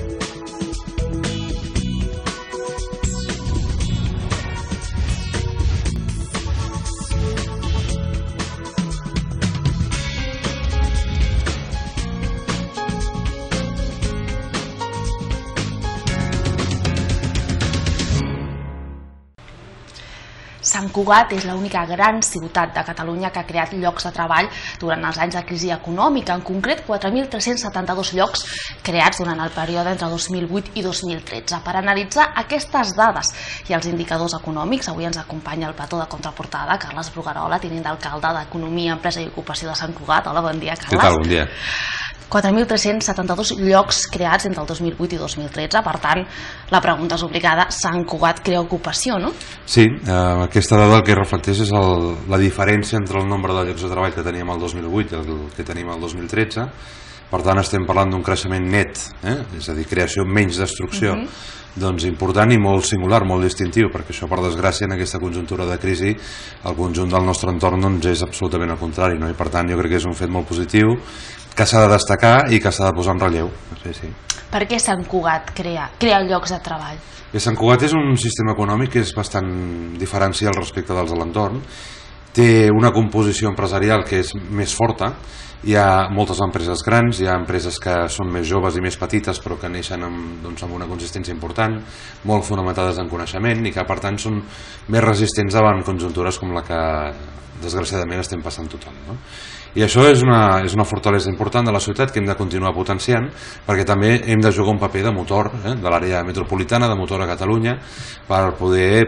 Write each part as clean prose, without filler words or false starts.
Sant Cugat és l'única gran ciutat de Catalunya que ha creat llocs de treball durant els anys de crisi econòmica, en concret 4.372 llocs creats durant el període entre 2008 i 2013. Per analitzar aquestes dades i els indicadors econòmics, avui ens acompanya el petó de contraportada, Carles Bruguerola, tinent d'alcalde d'Economia, Empresa i Ocupació de Sant Cugat. Hola, bon dia, Carles. Què tal? Bon dia. 4.372 llocs creats entre el 2008 i 2013, per tant, la pregunta és obligada, Sant Cugat crea ocupació, no? Sí, aquesta dada el que reflecteix és la diferència entre el nombre de llocs de treball que teníem el 2008 i el que tenim el 2013, per tant estem parlant d'un creixement net, és a dir, creació menys destrucció, doncs important i molt singular, molt distintiu, perquè això, per desgràcia, en aquesta conjuntura de crisi, el conjunt del nostre entorn doncs, és absolutament el contrari, no? I per tant jo crec que és un fet molt positiu, que s'ha de destacar i que s'ha de posar en relleu. Sí. Per què Sant Cugat crea llocs de treball? Sant Cugat és un sistema econòmic que és bastant diferencial respecte dels de l'entorn, té una composició empresarial que és més forta, hi ha moltes empreses grans, hi ha empreses que són més joves i més petites però que neixen amb una consistència important, molt fonamentades en coneixement i que per tant són més resistents davant conjuntures com la que desgraciadament estem passant tothom, no? I això és una fortalesa important de la ciutat que hem de continuar potenciant perquè també hem de jugar un paper de motor de l'àrea metropolitana, de motor a Catalunya, per poder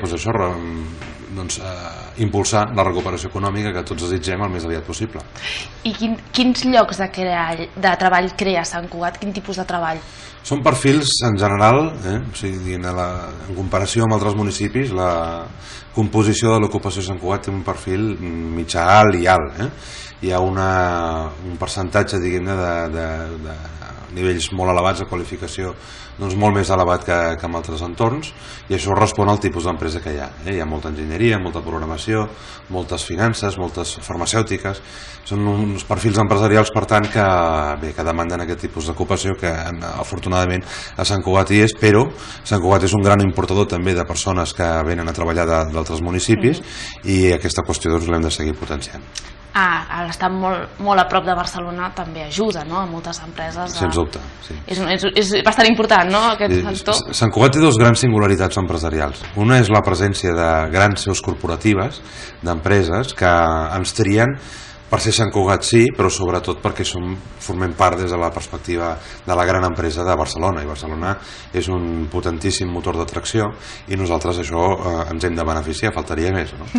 impulsar la recuperació econòmica que tots desitgem el més aviat possible. I quins llocs de treball crea Sant Cugat? Quin tipus de treball? Són perfils en general, en comparació amb altres municipis, la composició de l'ocupació de Sant Cugat té un perfil mitjà alt i alt. Hi ha un percentatge de nivells molt elevats de qualificació, molt més elevat que en altres entorns, i això respon al tipus d'empresa que hi ha. Hi ha molta enginyeria, molta programació, moltes finances, moltes farmacèutiques. Són uns perfils empresarials, per tant, que demanden aquest tipus d'ocupació, que afortunadament a Sant Cugat hi és, però Sant Cugat és un gran importador també de persones que venen a treballar d'altres municipis i aquesta qüestió l'hem de seguir potenciant. L'estar molt a prop de Barcelona també ajuda, no?, a moltes empreses. Sens dubte, sí. És bastant important, no?, aquest factor. Sant Cugat té dues grans singularitats empresarials. Una és la presència de grans seus corporatives, d'empreses que ens trien per ser Sant Cugat, sí, però sobretot perquè formem part des de la perspectiva de la gran empresa de Barcelona, i Barcelona és un potentíssim motor d'atracció i nosaltres això ens hem de beneficiar, faltaria més, no?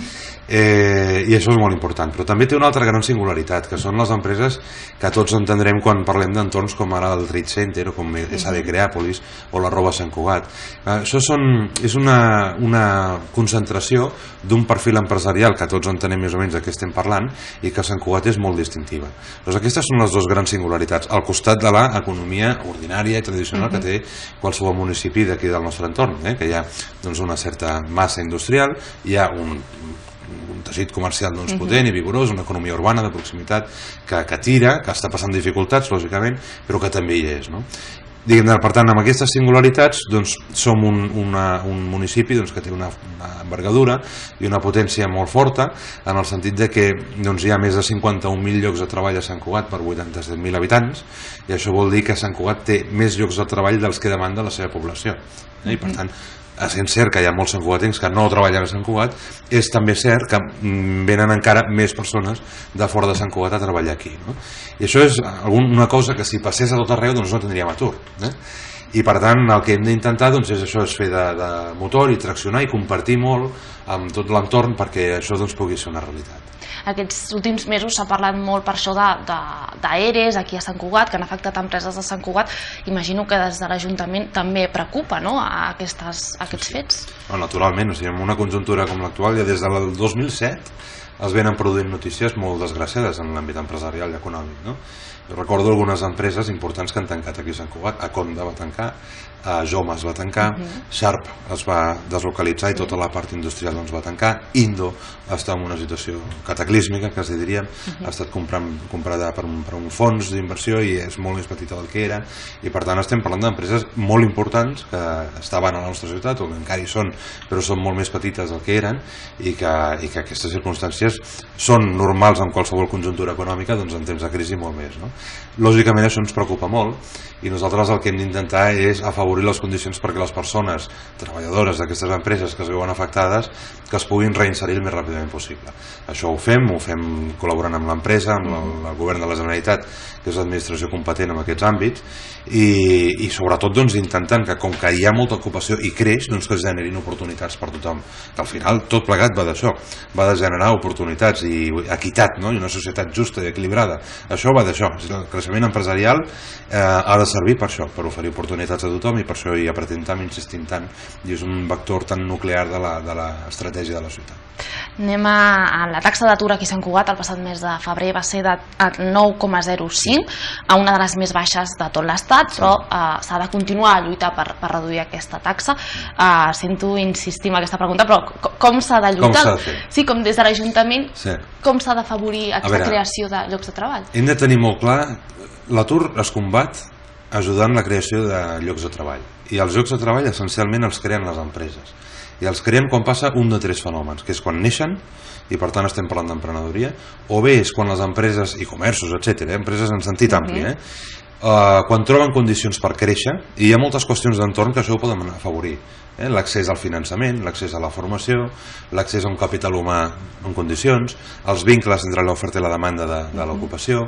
I això és molt important, però també té una altra gran singularitat, que són les empreses que tots entendrem quan parlem d'entorns com ara el Trade Center o com SAD Creàpolis o la Roba Sant Cugat. Això és una concentració d'un perfil empresarial que tots entenem més o menys de què estem parlant i que Sant Cugat és molt distintiva. Doncs aquestes són les dues grans singularitats, al costat de l'economia ordinària i tradicional que té qualsevol municipi d'aquí del nostre entorn, que hi ha una certa massa industrial, hi ha un teixit comercial potent i vigorós, una economia urbana de proximitat que tira, que està passant dificultats, lògicament, però que també hi és, no? Per tant, amb aquestes singularitats som un municipi que té una envergadura i una potència molt forta, en el sentit que hi ha més de 51.000 llocs de treball a Sant Cugat per 87.000 habitants, i això vol dir que Sant Cugat té més llocs de treball dels que demanda la seva població. I per tant, essent cert que hi ha molts santcugatencs que no treballen a Sant Cugat, és també cert que venen encara més persones de fora de Sant Cugat a treballar aquí. I això és una cosa que si passés a tot arreu no tindríem atur. I per tant el que hem d'intentar és això, és fer de motor i traccionar i compartir molt amb tot l'entorn perquè això pugui ser una realitat. Aquests últims mesos s'ha parlat molt per això d'EREs aquí a Sant Cugat, que han afectat empreses de Sant Cugat. Imagino que des de l'Ajuntament també preocupa aquests fets. Naturalment, en una conjuntura com l'actual, ja des del 2007 es venen produint notícies molt desgraciades en l'àmbit empresarial i econòmic. Jo recordo algunes empreses importants que han tancat aquí a Sant Cugat. Aconda va tancar, Joma es va tancar, Sharp es va deslocalitzar i tota la part industrial va tancar, Indo està en una situació catastrófica cataclísmica, que es diríem, ha estat comprada per un fons d'inversió i és molt més petita del que era, i per tant estem parlant d'empreses molt importants que estaven a la nostra ciutat, o que encara hi són, però són molt més petites del que eren, i que aquestes circumstàncies són normals en qualsevol conjuntura econòmica, doncs en temps de crisi molt més, no? Lògicament això ens preocupa molt, i nosaltres el que hem d'intentar és afavorir les condicions perquè les persones treballadores d'aquestes empreses que es veuen afectades que es puguin reinserir el més ràpidament possible. Això ho fem col·laborant amb l'empresa, amb el govern de la Generalitat, que és l'administració competent en aquests àmbits, i sobretot doncs, intentant que com que hi ha molta ocupació i creix, doncs que es generin oportunitats per tothom, que al final tot plegat va d'això, va de generar oportunitats i equitat, no? I una societat justa i equilibrada, això va d'això. El creixement empresarial ha de servir per això, per oferir oportunitats a tothom, i per això hi apretem tant, insistim tant, i és un vector tan nuclear de l'estratègia de la ciutat. Anem a la taxa d'atur aquí a Sant Cugat el passat mes de febrer va ser de 9,05, a una de les més baixes de tot l'estat, però s'ha de continuar a lluitar per reduir aquesta taxa. Sento insistir en aquesta pregunta, però com s'ha de lluitar? Com s'ha de fer? Sí, com des de l'Ajuntament, Sí. com s'ha d'afavorir aquesta creació de llocs de treball? Hem de tenir molt clar, l'atur es combat ajudant la creació de llocs de treball, i els llocs de treball essencialment els creen les empreses, i els creen quan passa un de tres fenòmens, que és quan neixen, i per tant estem parlant d'emprenedoria, o bé és quan les empreses i comerços, etc., empreses en sentit ampli, quan troben condicions per créixer, i hi ha moltes qüestions d'entorn que això ho poden afavorir, l'accés al finançament, l'accés a la formació, l'accés a un capital humà en condicions, els vincles entre l'oferta i la demanda de l'ocupació,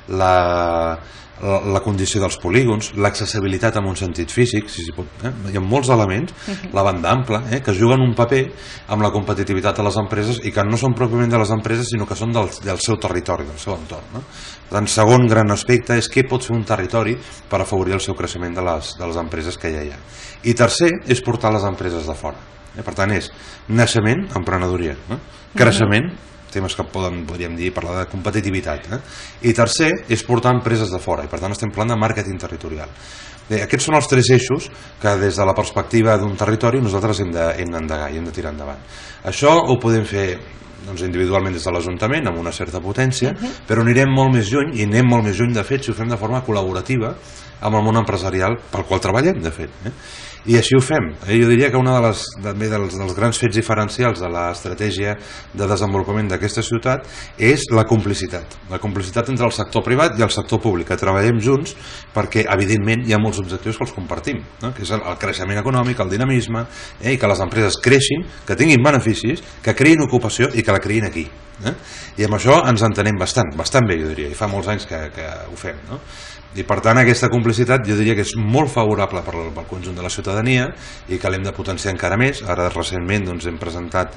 la condició dels polígons, l'accessibilitat en un sentit físic, si pot, hi ha molts elements, la banda ampla, que juguen un paper amb la competitivitat de les empreses i que no són pròpiament de les empreses, sinó que són del seu territori, del seu entorn, no? Per tant, segon gran aspecte és què pot fer un territori per afavorir el seu creixement de les empreses que ja hi ha. I tercer és portar les empreses de fora. Per tant, és naixement, emprenedoria, creixement, temes que podríem dir, parlar de competitivitat, i tercer és portar empreses de fora, i per tant estem parlant de màrqueting territorial. Aquests són els tres eixos que des de la perspectiva d'un territori nosaltres hem d'endegar i hem de tirar endavant. Això ho podem fer individualment des de l'Ajuntament amb una certa potència, però anirem molt més lluny, i anem molt més lluny de fet si ho fem de forma col·laborativa amb el món empresarial pel qual treballem de fet, i així ho fem. Jo diria que un dels grans fets diferencials de l'estratègia de desenvolupament d'aquesta ciutat és la complicitat entre el sector privat i el sector públic, que treballem junts perquè evidentment hi ha molts objectius que els compartim, que és el creixement econòmic, el dinamisme, i que les empreses creixin, que tinguin beneficis, que creïn ocupació i que la creïn aquí. I amb això ens entenem bastant bé, jo diria, i fa molts anys que ho fem, i per tant aquesta complicitat jo diria que és molt favorable pel conjunt de la ciutadania i que l'hem de potenciar encara més. Ara recentment hem presentat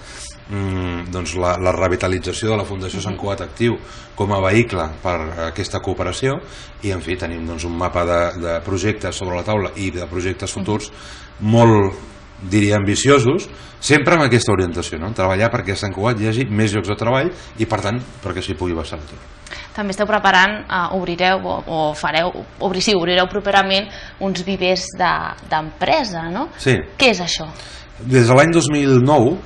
la revitalització de la Fundació Sant Cugat Actiu com a vehicle per a aquesta cooperació, i en fi tenim un mapa de projectes sobre la taula i de projectes futurs molt, diria, ambiciosos, sempre amb aquesta orientació, treballar perquè a Sant Cugat hi hagi més llocs de treball i per tant perquè s'hi pugui baixar l'atur. També esteu preparant, obrireu properament uns vivers d'empresa, no? Sí. Què és això? Des de l'any 2009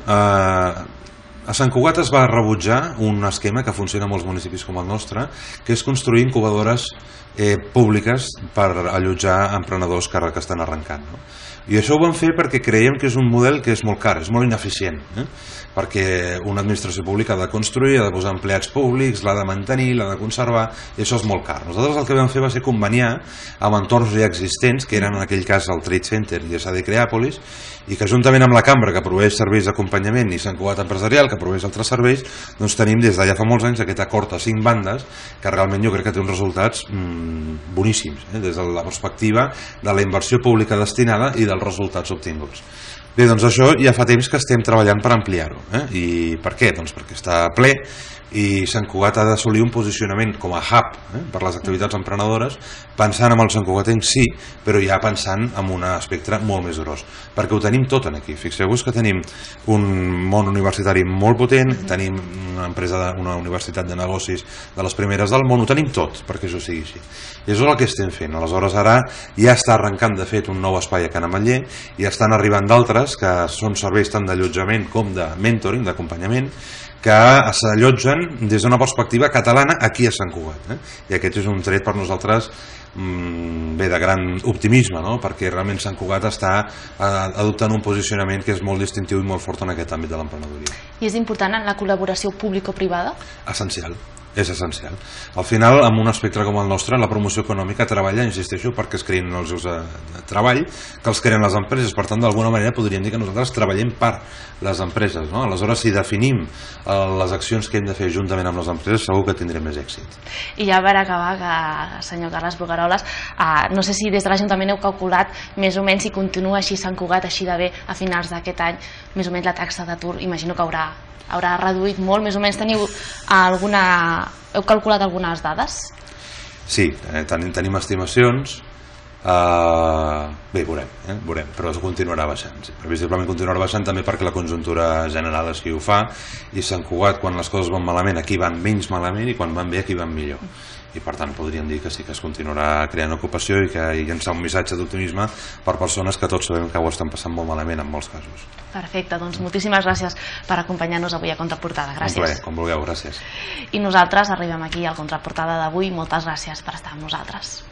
a Sant Cugat es va rebutjar un esquema que funciona a molts municipis com el nostre, que és construir incubadores públiques per allotjar emprenedors que estan arrencant, i això ho vam fer perquè creiem que és un model que és molt car, és molt ineficient, perquè una administració pública ha de construir, ha de posar empleats públics, l'ha de mantenir, l'ha de conservar, i això és molt car. Nosaltres el que vam fer va ser conveniar amb entorns ja existents, que eren en aquell cas el Trade Center i SAD Creàpolis, i que juntament amb la Cambra, que proveeix serveis d'acompanyament, i Sant Cugat Empresarial, que proveeix altres serveis, tenim des d'allà fa molts anys aquest acord a 5 bandes, que realment jo crec que té uns resultats boníssims, des de la perspectiva de la inversió pública destinada i dels resultats obtinguts. Bé, doncs això ja fa temps que estem treballant per ampliar-ho. I per què? Doncs perquè està ple i Sant Cugat ha d'assolir un posicionament com a hub per les activitats emprenedores, pensant en el Sant Cugatenc sí, però ja pensant en un espectre molt més gros, perquè ho tenim tot aquí. Fixeu-vos que tenim un món universitari molt potent, tenim una universitat de negocis de les primeres del món, ho tenim tot perquè això sigui així. I això és el que estem fent. Aleshores ara ja està arrencant de fet un nou espai a Can Ametller i estan arribant d'altres que són serveis tant d'allotjament com de mentoring, d'acompanyament, que s'allotgen des d'una perspectiva catalana aquí a Sant Cugat, i aquest és un tret per nosaltres de gran optimisme, perquè realment Sant Cugat està adoptant un posicionament que és molt distintiu i molt fort en aquest àmbit de l'emprenedoria. I és important en la col·laboració público-privada? Essencial. És essencial. Al final, en un espectre com el nostre, la promoció econòmica treballa, insisteixo, perquè es creïn els llocs de treball, que els creen les empreses. Per tant, d'alguna manera podríem dir que nosaltres treballem per les empreses. Aleshores, si definim les accions que hem de fer juntament amb les empreses, segur que tindrem més èxit. I ja per acabar, senyor Carles Bogaroles, no sé si des de l'Ajuntament heu calculat més o menys si continua així Sant Cugat, així de bé a finals d'aquest any, més o menys la taxa d'atur, imagino que haurà reduït molt, més o menys heu calculat algunes dades? Sí, tenim estimacions, bé, veurem, però continuarà baixant, sí. Previsiblement continuarà baixant també perquè la conjuntura general així ho fa, i Sant Cugat, quan les coses van malament, aquí van menys malament, i quan van bé, aquí van millor. I per tant podríem dir que sí que es continuarà creant ocupació i que hi llençar un missatge d'optimisme per persones que tots sabem que ho estan passant molt malament en molts casos. Perfecte, doncs moltíssimes gràcies per acompanyar-nos avui a Contraportada. Gràcies. Un plaer, com vulgueu, gràcies. I nosaltres arribem aquí al Contraportada d'avui. Moltes gràcies per estar amb nosaltres.